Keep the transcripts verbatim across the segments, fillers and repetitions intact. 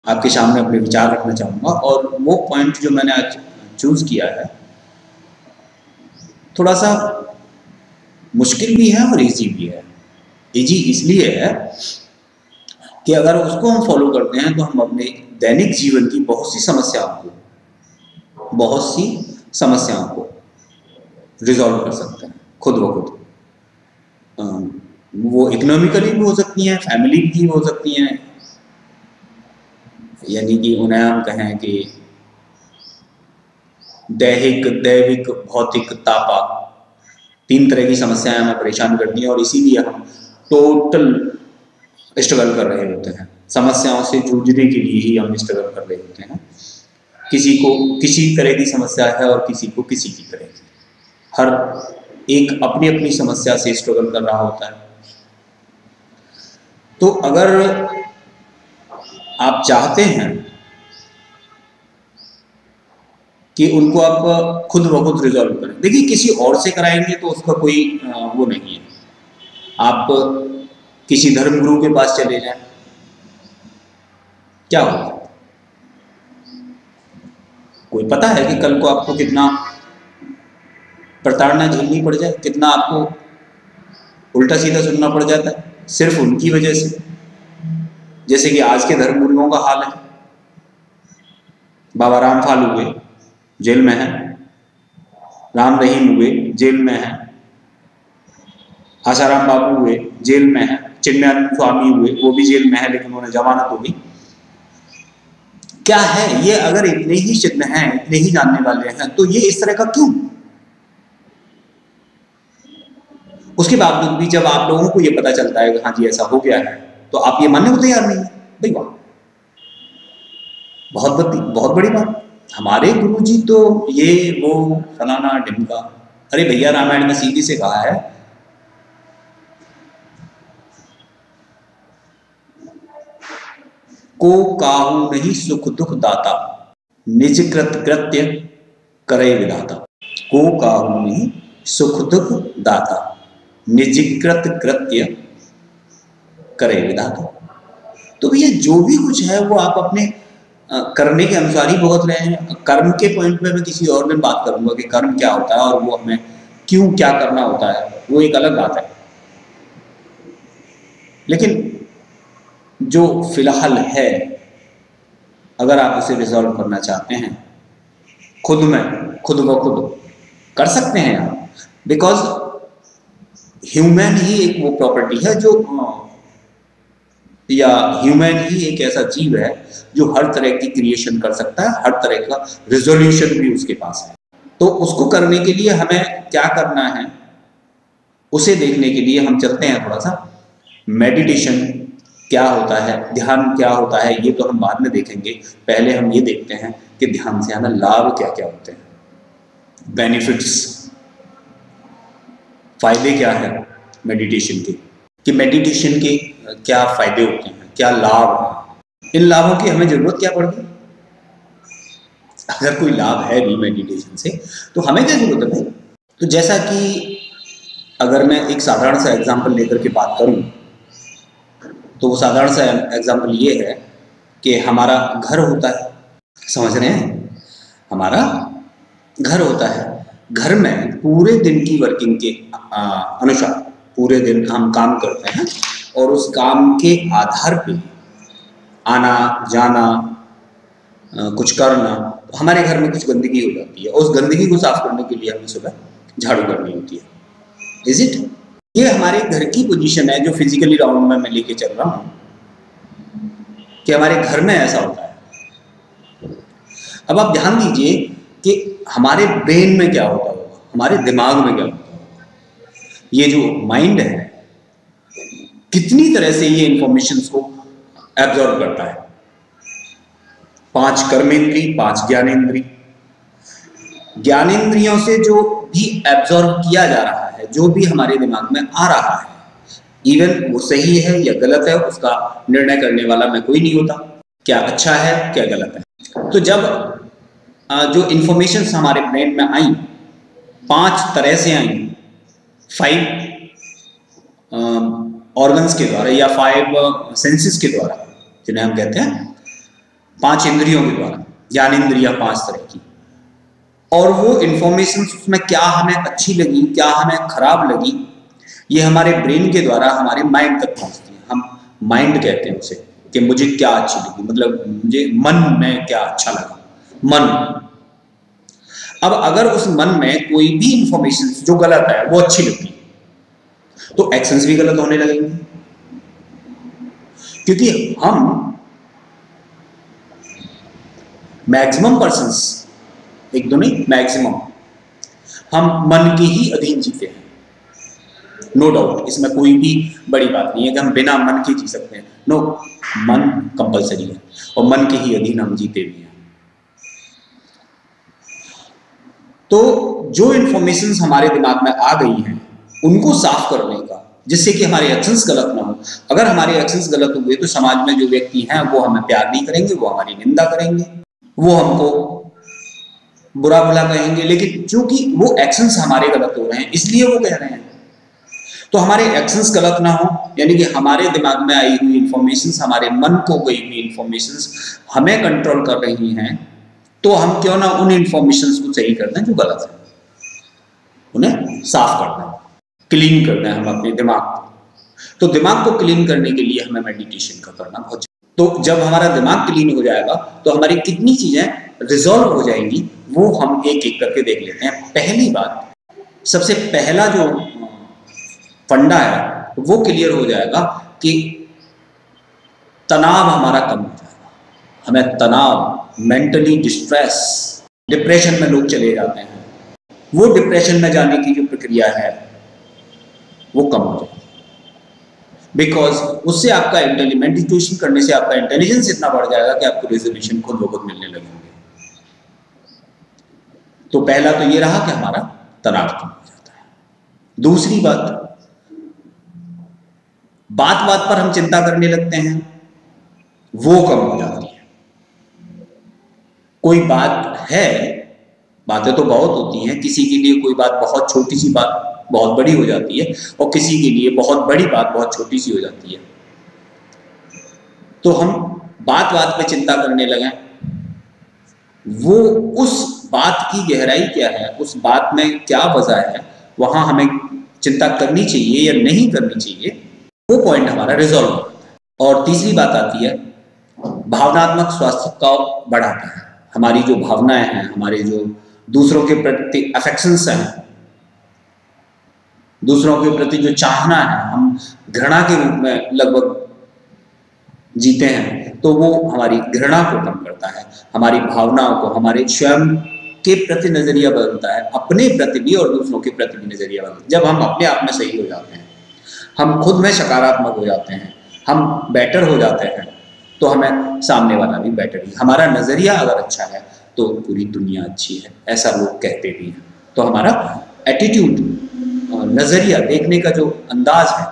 आपके सामने अपने विचार रखना चाहूँगा। और वो पॉइंट जो मैंने आज चूज किया है थोड़ा सा मुश्किल भी है और इजी भी है। इजी इसलिए है कि अगर उसको हम फॉलो करते हैं तो हम अपने दैनिक जीवन की बहुत सी समस्याओं को बहुत सी समस्याओं को रिजॉल्व कर सकते हैं खुद ब खुद। वो इकोनॉमिकली भी हो सकती हैं, फैमिली की हो सकती हैं, यानी कि उन्हें हम कहें कि दैहिक, दैविक, भौतिक, तापा, तीन तरह की समस्याएं हमें परेशान करती हैं और इसीलिए हम टोटल स्ट्रगल कर रहे होते हैं। समस्याओं से जूझने के लिए ही हम स्ट्रगल कर रहे होते हैं। किसी को किसी तरह की समस्या है और किसी को किसी की तरह की। हर एक अपनी अपनी समस्या से स्ट्रगल कर रहा होता है। तो अगर आप चाहते हैं कि उनको आप खुद ब खुद रिजॉल्व करें, देखिए किसी और से कराएंगे तो उसका कोई वो नहीं है। आप किसी धर्मगुरु के पास चले जाएं, क्या होगा? कोई पता है कि कल को आपको कितना प्रताड़ना झेलनी पड़ जाए, कितना आपको उल्टा सीधा सुनना पड़ जाता है सिर्फ उनकी वजह से। जैसे कि आज के धर्मगुरुओं का हाल है। बाबा रामफाल हुए, जेल में है। राम रहीम हुए, जेल में है। आसाराम बापू हुए, जेल में है। चिन्मयानंद स्वामी हुए, वो भी जेल में है, लेकिन उन्हें जमानत हो गई। क्या है ये? अगर इतने ही चिन्ह हैं, इतने ही जानने वाले हैं, तो ये इस तरह का क्यों? उसके बावजूद भी जब आप लोगों को ये पता चलता है कि हाँ जी ऐसा हो गया है, तो आप ये मानने को तैयार नहीं है। भाई वाह, बहुत बड़ी बहुत बड़ी बात। हमारे गुरुजी तो ये वो फलाना ढिमका। अरे भैया, रामायण में सीधी से कहा है को काहू नहीं सुख दुख दाता, निज कृत कृत्य करे विधाता। को काहू नहीं सुख दुख दाता, निज कृत कृत्य करे विधाता। तो भैया जो भी कुछ है वो आप अपने करने के अनुसार ही भुगत रहे हैं। कर्म के पॉइंट में मैं किसी और दिन बात करूंगा कि कर्म क्या होता है और वो हमें क्यों क्या करना होता है, वो एक अलग बात है। लेकिन जो फिलहाल है, अगर आप उसे रिजॉल्व करना चाहते हैं खुद में, खुद ब खुद कर सकते हैं आप। बिकॉज ह्यूमन ही एक वो प्रॉपर्टी है जो, या ह्यूमन ही एक ऐसा जीव है जो हर तरह की क्रिएशन कर सकता है, हर तरह का रिजोल्यूशन भी उसके पास है। तो उसको करने के लिए हमें क्या करना है, उसे देखने के लिए हम चलते हैं थोड़ा सा। मेडिटेशन क्या होता है, ध्यान क्या होता है, ये तो हम बाद में देखेंगे। पहले हम ये देखते हैं कि ध्यान से हमें लाभ क्या क्या होते हैं, बेनिफिट्स, फायदे क्या है मेडिटेशन के, कि मेडिटेशन के क्या फायदे होते हैं, क्या लाभ हैं। इन लाभों की हमें जरूरत क्या पड़ गई? अगर कोई लाभ है भी मेडिटेशन से तो हमें क्या जरूरत है भाई? तो जैसा कि अगर मैं एक साधारण सा एग्जांपल लेकर के बात करूं, तो वो साधारण सा एग्जांपल ये है कि हमारा घर होता है, समझ रहे हैं? हमारा घर होता है। घर में पूरे दिन की वर्किंग के अनुसार पूरे दिन हम काम करते हैं और उस काम के आधार पे आना जाना, कुछ करना। हमारे घर में कुछ गंदगी हो जाती है, उस गंदगी को साफ करने के लिए हमें सुबह झाड़ू करनी होती है। Is it? ये हमारे घर की पोजीशन है जो फिजिकली राउंड में मैं लेके चल रहा हूं कि हमारे घर में ऐसा होता है। अब आप ध्यान दीजिए कि हमारे ब्रेन में क्या होता होगा, हमारे दिमाग में क्या होता होगा। ये जो माइंड है कितनी तरह से ये इंफॉर्मेशन को एब्जॉर्ब करता है। पांच कर्मेंद्री, पांच ज्ञानेंद्री। ज्ञानेंद्रियों से जो भी एब्जॉर्ब किया जा रहा है, जो भी हमारे दिमाग में आ रहा है, इवन वो सही है या गलत है, उसका निर्णय करने वाला मैं कोई नहीं होता। क्या अच्छा है क्या गलत है। तो जब जो इंफॉर्मेशन हमारे ब्रेन में आई, पांच तरह से आई, फाइव ऑर्गन्स के द्वारा या फाइव सेंसेस के द्वारा, जिन्हें हम कहते हैं पांच इंद्रियों के द्वारा, ज्ञानेंद्रिया पांच तरह की, और वो इंफॉर्मेशन उसमें क्या हमें अच्छी लगी, क्या हमें खराब लगी, ये हमारे ब्रेन के द्वारा हमारे माइंड तक पहुंचती है। हम माइंड कहते हैं उसे, कि मुझे क्या अच्छी लगी, मतलब मुझे मन में क्या अच्छा लगा, मन। अब अगर उस मन में कोई भी इंफॉर्मेशन जो गलत है वो अच्छी लगती, तो एक्शंस भी गलत होने लगेंगे, क्योंकि हम मैक्सिमम पर्संस, एक दो नहीं, मैक्सिमम हम मन के ही अधीन जीते हैं। नो डाउट, इसमें कोई भी बड़ी बात नहीं है कि हम बिना मन के जी सकते हैं। नो, मन कंपलसरी है और मन के ही अधीन हम जीते भी हैं। तो जो इंफॉर्मेशंस हमारे दिमाग में आ गई हैं उनको साफ करने का, जिससे कि हमारे एक्शंस गलत ना हो। अगर हमारे एक्शंस गलत हुए तो समाज में जो व्यक्ति हैं वो हमें प्यार नहीं करेंगे, वो हमारी निंदा करेंगे, वो हमको बुरा भला कहेंगे। लेकिन चूंकि वो एक्शंस हमारे गलत हो रहे हैं इसलिए वो कह रहे हैं, तो हमारे एक्शंस गलत ना हो, यानी कि हमारे दिमाग में आई हुई इंफॉर्मेशंस, हमारे मन को गई हुई इंफॉर्मेशंस हमें कंट्रोल कर रही हैं, तो हम क्यों ना उन इंफॉर्मेशंस को सही कर दें जो गलत है, उन्हें साफ कर दें, क्लीन कर दें हम अपने दिमाग को। तो दिमाग को क्लीन करने के लिए हमें मेडिटेशन का करना बहुत जरूरी। तो जब हमारा दिमाग क्लीन हो जाएगा तो हमारी कितनी चीजें रिजॉल्व हो जाएंगी वो हम एक एक करके देख लेते हैं। पहली बात, सबसे पहला जो फंडा है वो क्लियर हो जाएगा कि तनाव हमारा कम हो जाएगा। हमें तनाव, मेंटली डिस्ट्रेस, डिप्रेशन में लोग चले जाते हैं, वो डिप्रेशन में जाने की जो प्रक्रिया है वो कम हो जाएगी, बिकॉज उससे आपका मेडिटेशन करने से आपका इंटेलिजेंस इतना बढ़ जाएगा कि आपको रेजोल्यूशन खुद ब खुद मिलने लगेंगे। तो पहला तो ये रहा कि हमारा तनाव कम हो जाता है। दूसरी बात, बात बात पर हम चिंता करने लगते हैं, वो कम हो जाती है। कोई बात है, बातें तो बहुत होती हैं, किसी के लिए कोई बात बहुत छोटी सी बात बहुत बड़ी हो जाती है और किसी के लिए बहुत बड़ी बात बहुत छोटी सी हो जाती है। तो हम बात बात पे चिंता करने लगे, वो उस बात की गहराई क्या है, उस बात में क्या वजह है, वहां हमें चिंता करनी चाहिए या नहीं करनी चाहिए, वो पॉइंट हमारा रिजॉल्व होता है। और तीसरी बात आती है, भावनात्मक स्वास्थ्य का बढ़ाता है। हमारी जो भावनाएं हैं, हमारे जो दूसरों के प्रति अफेक्शंस हैं, दूसरों के प्रति जो चाहना है, हम घृणा के रूप में लगभग जीते हैं, तो वो हमारी घृणा को कम करता है, हमारी भावनाओं को, हमारे स्वयं के प्रति नजरिया बदलता है, अपने प्रति भी और दूसरों के प्रति भी नजरिया बदलता है। जब हम अपने आप में सही हो जाते हैं, हम खुद में सकारात्मक हो जाते हैं, हम बेटर हो जाते हैं, तो हमें सामने वाला भी बेटर ही। हमारा नजरिया अगर अच्छा है तो पूरी दुनिया अच्छी है, ऐसा लोग कहते भी हैं। तो हमारा एटीट्यूड, नजरिया, देखने का जो अंदाज है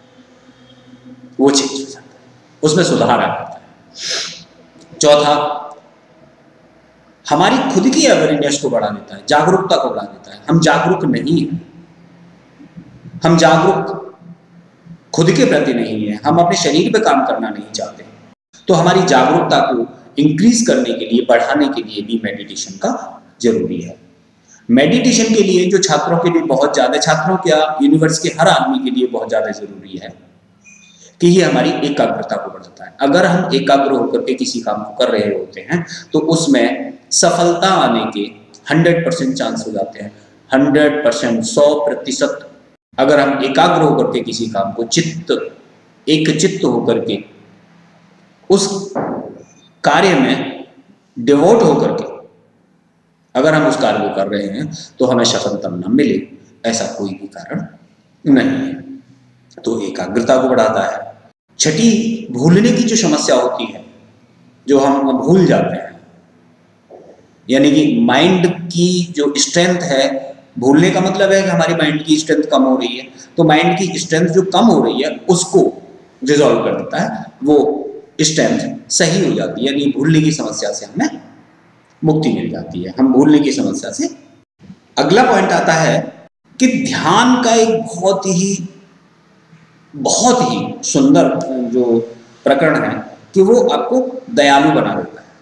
वो चेंज हो जाता है, उसमें सुधार आ जाता है। चौथा, हमारी खुद की अवेयरनेस को बढ़ा देता है, जागरूकता को बढ़ा देता है। हम जागरूक नहीं हैं, हम जागरूक खुद के प्रति नहीं है, हम अपने शरीर पे काम करना नहीं चाहते। तो हमारी जागरूकता को इंक्रीज करने के लिए, बढ़ाने के लिए भी मेडिटेशन का जरूरी है। मेडिटेशन के लिए जो छात्रों के लिए बहुत ज्यादा, छात्रों क्या, यूनिवर्स के हर आदमी के लिए बहुत ज्यादा जरूरी है कि ये हमारी एकाग्रता को बढ़ाता है। अगर हम एकाग्र होकर के किसी काम को कर रहे होते हैं तो उसमें सफलता आने के हंड्रेड परसेंट चांस हो जाते हैं। हंड्रेड परसेंट, सौ प्रतिशत अगर हम एकाग्र होकर के किसी काम को चित्त एक चित्त होकर के उस कार्य में डिवोट होकर के अगर हम उस कार्य को कर रहे हैं तो हमें सफलता न मिले ऐसा कोई भी कारण नहीं है। तो एकाग्रता को बढ़ाता है। छठी, भूलने की जो समस्या होती है, जो हम भूल जाते हैं, यानी कि माइंड की जो स्ट्रेंथ है, भूलने का मतलब है कि हमारी माइंड की स्ट्रेंथ कम हो रही है, तो माइंड की स्ट्रेंथ जो कम हो रही है उसको रिजॉल्व कर देता है, वो स्ट्रेंथ सही हो जाती है, यानी भूलने की समस्या से हमें मुक्ति मिल जाती है, हम भूलने की समस्या से। अगला पॉइंट आता है कि ध्यान का एक बहुत ही बहुत ही सुंदर जो प्रकरण है कि वो आपको दयालु बना देता है।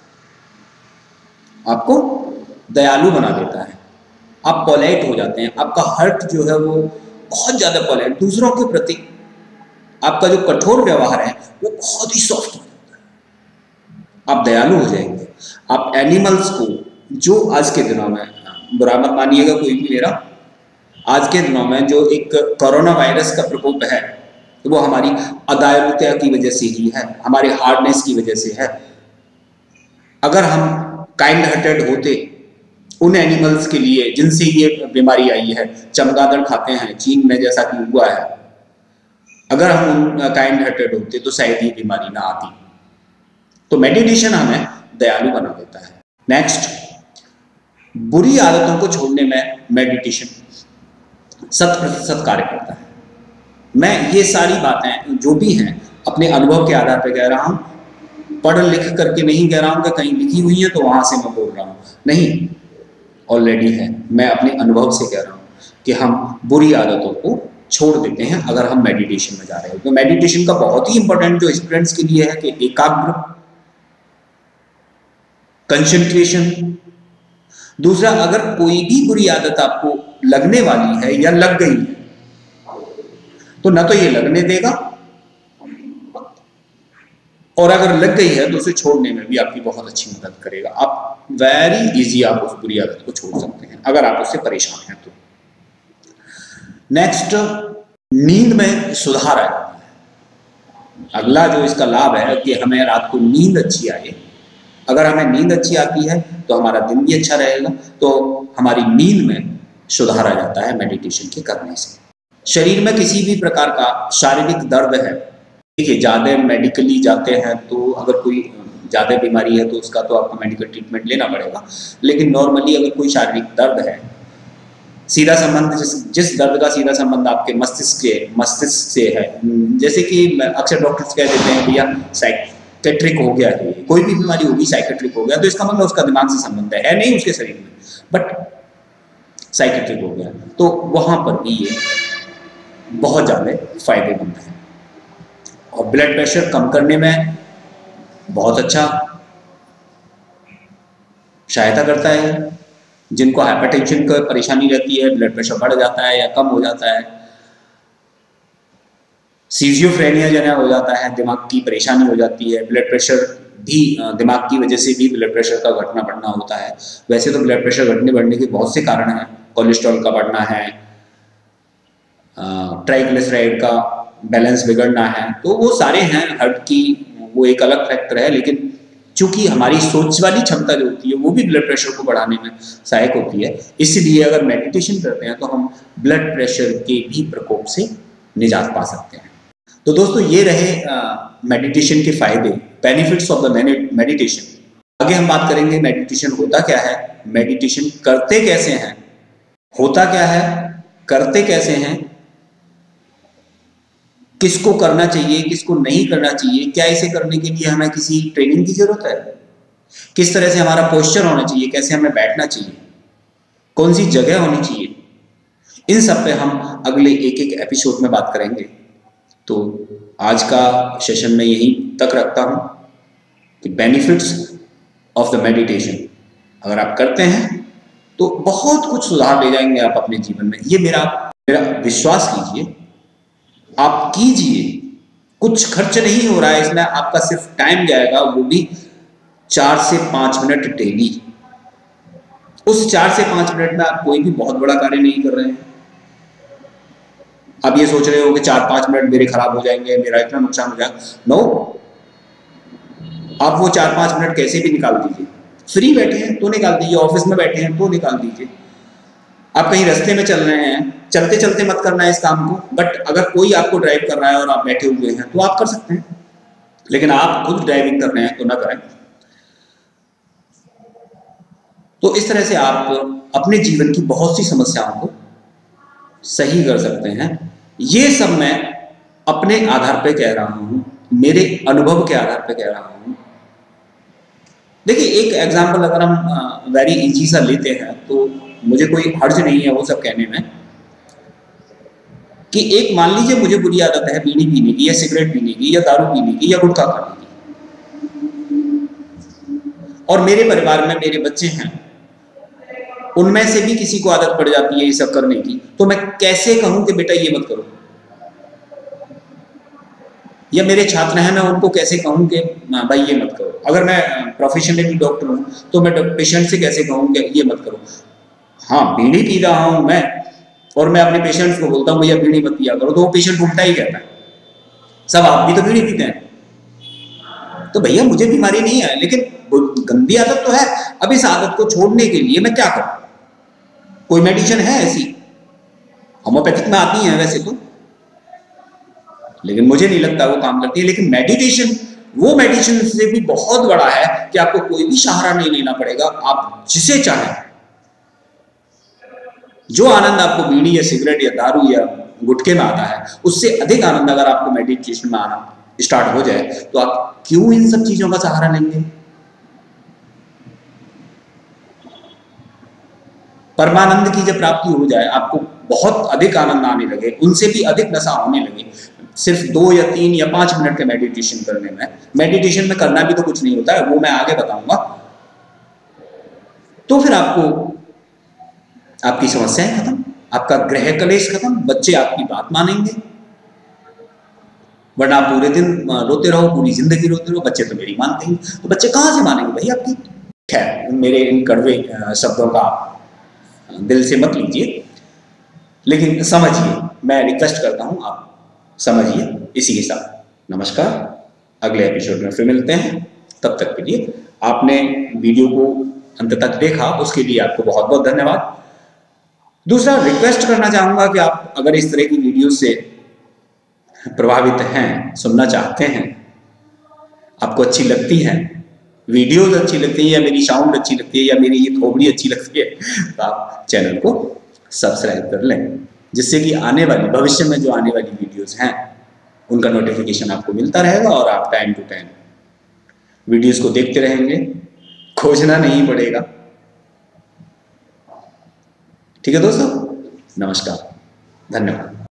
आपको दयालु बना देता है, आप पोलाइट हो जाते हैं, आपका हार्ट जो है वो बहुत ज़्यादा पोलाइट, दूसरों के प्रति आपका जो कठोर व्यवहार है वो बहुत ही सॉफ्ट हो जाता है, आप दयालु हो जाएंगे। आप एनिमल्स को, जो आज के दिनों में, बुरा मत मानिएगा कोई भी मेरा, आज के दिनों में जो एक कोरोना वायरस का प्रकोप है तो वो हमारी अदयालुता की वजह से ही है, हमारे हार्डनेस की वजह से है। अगर हम काइंड हार्टेड होते उन एनिमल्स के लिए जिनसे ये बीमारी आई है, चमगादड़ खाते हैं चीन में जैसा कि हुआ है, अगर हम उन काइंड हार्टेड होते तो शायद ये बीमारी ना आती। तो मेडिटेशन हमें दयालु बना देता है। नेक्स्ट, बुरी आदतों को छोड़ने में मेडिटेशन शत प्रतिशत कार्य करता है। मैं ये सारी बातें जो भी हैं अपने अनुभव के आधार पर कह रहा हूँ, पढ़ लिख करके नहीं कह रहा हूँ कि कहीं लिखी हुई है तो वहां से मैं बोल रहा हूँ, नहीं, ऑलरेडी है। मैं अपने अनुभव से कह रहा हूँ कि हम बुरी आदतों को छोड़ देते हैं अगर हम मेडिटेशन में जा रहे हो। तो मेडिटेशन का बहुत ही इंपॉर्टेंट जो स्टूडेंट्स के लिए है कि एकाग्र, कंसंट्रेशन। दूसरा, अगर कोई भी बुरी आदत आपको लगने वाली है या लग गई है तो ना तो ये लगने देगा, और अगर लग गई है तो उसे छोड़ने में भी आपकी बहुत अच्छी मदद करेगा। आप वेरी इजी आप उस बुरी आदत को छोड़ सकते हैं अगर आप उससे परेशान हैं तो। नेक्स्ट, नींद में सुधार आ जाता है। अगला जो इसका लाभ है कि हमें रात को नींद अच्छी आए। अगर हमें नींद अच्छी आती है तो हमारा दिन भी अच्छा रहेगा, तो हमारी नींद में सुधार आ जाता है मेडिटेशन के करने से। शरीर में किसी भी प्रकार का शारीरिक दर्द है, देखिए ज़्यादा मेडिकली जाते हैं तो अगर कोई ज़्यादा बीमारी है तो उसका तो आपको मेडिकल ट्रीटमेंट लेना पड़ेगा, लेकिन नॉर्मली अगर कोई शारीरिक दर्द है, सीधा संबंध जिस जिस दर्द का सीधा संबंध आपके मस्तिष्क के मस्तिष्क से है, जैसे कि अक्सर डॉक्टर्स कह देते हैं भैया साइकेट्रिक हो गया है, कोई भी बीमारी होगी साइकेट्रिक हो गया, तो इसका मतलब उसका दिमाग से संबंध है, है नहीं उसके शरीर में, बट साइकेट्रिक हो गया, तो वहाँ पर भी ये बहुत ज़्यादा फायदेमंद है। और ब्लड प्रेशर कम करने में बहुत अच्छा सहायता करता है। जिनको हाइपरटेंशन की परेशानी रहती है, ब्लड प्रेशर बढ़ जाता है या कम हो जाता है, सीजियोफ्रेनिया जो है हो जाता है, दिमाग की परेशानी हो जाती है, ब्लड प्रेशर भी दिमाग की वजह से भी ब्लड प्रेशर का घटना बढ़ना होता है। वैसे तो ब्लड प्रेशर घटने बढ़ने के बहुत से कारण हैं, कोलेस्ट्रॉल का बढ़ना है, ट्राइग्लिसराइड का बैलेंस बिगड़ना है, तो वो सारे हैं। हार्ट की वो एक अलग फैक्टर है, लेकिन चूंकि हमारी सोच वाली क्षमता जो होती है वो भी ब्लड प्रेशर को बढ़ाने में सहायक होती है, इसलिए अगर मेडिटेशन करते हैं तो हम ब्लड प्रेशर के भी प्रकोप से निजात पा सकते हैं। तो दोस्तों ये रहे मेडिटेशन के फायदे, बेनिफिट्स ऑफ द मेडिटेशन। आगे हम बात करेंगे मेडिटेशन होता क्या है, मेडिटेशन करते कैसे हैं, होता क्या है, करते कैसे हैं, किसको करना चाहिए, किसको नहीं करना चाहिए, क्या इसे करने के लिए हमें किसी ट्रेनिंग की जरूरत है, किस तरह से हमारा पोस्चर होना चाहिए, कैसे हमें बैठना चाहिए, कौन सी जगह होनी चाहिए, इन सब पे हम अगले एक एक एपिसोड में बात करेंगे। तो आज का सेशन में यहीं तक रखता हूं कि बेनिफिट्स ऑफ द मेडिटेशन अगर आप करते हैं तो बहुत कुछ सुधार ले जाएंगे आप अपने जीवन में। ये मेरा मेरा विश्वास कीजिए, आप कीजिए, कुछ खर्च नहीं हो रहा है इसमें, आपका सिर्फ टाइम जाएगा, वो भी चार से पांच मिनट डेली। उस चार से पांच मिनट में आप कोई भी बहुत बड़ा कार्य नहीं कर रहे हैं। आप ये सोच रहे हो कि चार पांच मिनट मेरे खराब हो जाएंगे, मेरा इतना नुकसान हो जाएगा, नो, आप वो चार पांच मिनट कैसे भी निकाल दीजिए। फ्री बैठे हैं तो निकाल दीजिए, ऑफिस में बैठे हैं तो निकाल दीजिए, आप कहीं रास्ते में चल रहे हैं, चलते चलते मत करना है इस काम को, बट अगर कोई आपको ड्राइव कर रहा है और आप बैठे हुए हैं तो आप कर सकते हैं, लेकिन आप खुद ड्राइविंग कर रहे हैं तो ना करें। तो इस तरह से आप अपने जीवन की बहुत सी समस्याओं को सही कर सकते हैं। ये सब मैं अपने आधार पे कह रहा हूं, मेरे अनुभव के आधार पे कह रहा हूं। देखिए एक एग्जांपल अगर हम वेरी इजी सा लेते हैं तो मुझे कोई हर्ज नहीं है वो सब कहने में कि एक मान लीजिए मुझे बुरी आदत है बीड़ी पीने की या सिगरेट पीने की या दारू पीने की या गुटखा खाने की, और मेरे परिवार में मेरे बच्चे हैं, उनमें से भी किसी को आदत पड़ जाती है ये सब करने की, तो मैं कैसे कहूं कि बेटा ये मत करो? या मेरे छात्र हैं, मैं उनको कैसे कहूं कि भाई ये मत करो? अगर मैं प्रोफेशनली डॉक्टर हूं तो मैं पेशेंट से कैसे कहूं कि ये मत करो? हाँ, बीड़ी पी रहा हूं मैं और मैं अपने पेशेंट्स को बोलता हूं भैया बीड़ी मत पिया करो, तो वो पेशेंट उल्टा ही कहता है, सब आप भी तो बीड़ी पीते हैं। तो भैया मुझे बीमारी नहीं है, लेकिन गंदी आदत तो है। अब इस आदत को छोड़ने के लिए मैं क्या करूं? कोई मेडिसिन है ऐसी? होम्योपैथिक में आती है वैसे तो, लेकिन मुझे नहीं लगता वो काम करती है। लेकिन मेडिटेशन वो मेडिसिन से भी बहुत बड़ा है कि आपको कोई भी सहारा नहीं लेना पड़ेगा, आप जिसे चाहें। जो आनंद आपको बीड़ी या सिगरेट या दारू या गुटखे में आता है, उससे अधिक आनंद अगर आपको मेडिटेशन में आना स्टार्ट हो जाए, तो आप क्यों इन सब चीजों का सहारा लेंगे? परमानंद की जब प्राप्ति हो जाए, आपको बहुत अधिक आनंद आने लगे, उनसे भी अधिक नशा होने लगे, सिर्फ दो या तीन या पांच मिनट के मेडिटेशन करने में। मेडिटेशन में करना भी तो कुछ नहीं होता है, वो मैं आगे बताऊंगा। तो फिर आपको आपकी समस्याएं खत्म, आपका ग्रह कलेश खत्म, बच्चे आपकी बात मानेंगे। वरना आप पूरे दिन रोते रहो, पूरी जिंदगी रोते रहो, बच्चे तो मेरी मानते ही, तो बच्चे कहां से मानेंगे भाई आपकी? खैर, मेरे इन कड़वे शब्दों का दिल से मत लीजिए, लेकिन समझिए, मैं रिक्वेस्ट करता हूं आप समझिए। इसी के साथ नमस्कार, अगले एपिसोड में फिर मिलते हैं। तब तक के लिए आपने वीडियो को अंत तक देखा, उसके लिए आपको बहुत बहुत धन्यवाद। दूसरा, रिक्वेस्ट करना चाहूंगा कि आप अगर इस तरह की वीडियो से प्रभावित हैं, सुनना चाहते हैं, आपको अच्छी लगती हैं, वीडियोस अच्छी लगती है, या मेरी साउंड अच्छी लगती है, या मेरी ये थोबड़ी अच्छी लगती है, तो आप चैनल को सब्सक्राइब कर लें, जिससे कि आने वाली भविष्य में जो आने वाली वीडियोस हैं उनका नोटिफिकेशन आपको मिलता रहेगा और आप टाइम टू टाइम वीडियोस को देखते रहेंगे, खोजना नहीं पड़ेगा। ठीक है दोस्तों, नमस्कार, धन्यवाद।